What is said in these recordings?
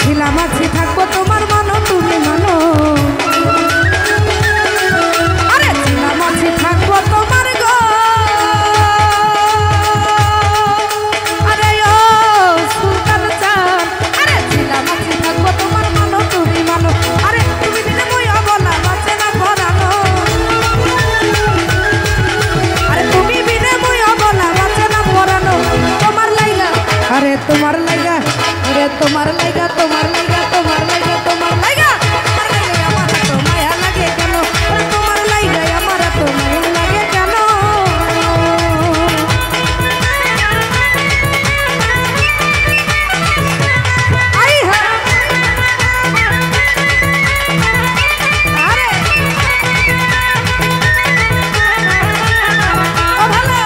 ছিলাম আছি থাকবো তোমার মানো তুমি মানো আরে ছিলাম আছি থাকবো তোমার গো আরে ও সুলতান চাঁদ আরে ছিলাম আছি থাকবো তোমার মানো তুমি মানো আরে তুমি দিলে মই অবলা বাঁচে না পরানো আরে তুমি বিনে মই অবলা বাঁচে না পরানো তোমার লাইগা আরে তোমার লাইগা আরে তোমার লাইগা তোমার লাইগা তোমার লাইগা তোমার লাইগা আমার তো মায়া লাগে কেন তোমার লাইগা আমার তো মায়া লাগে কেন আই হ্যাঁ আরে ও ভালো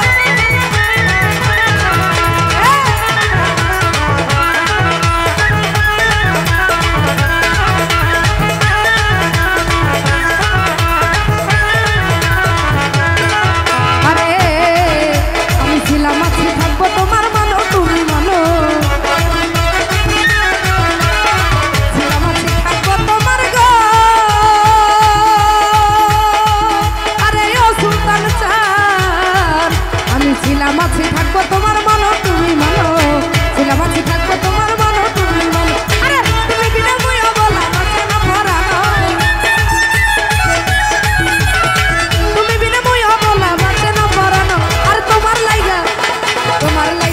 ছিলাম আছি থাকবো তোমার মানো তুমি মানো ছিলাম আছি থাকবো তোমার মানো তুমি মানো আরে তুমি বিনা মই অবলা বাঁচে না পরানো তুমি বিনা মই অবলা বাঁচে না পরানো আর তোমার লাইগা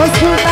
ও সুলতান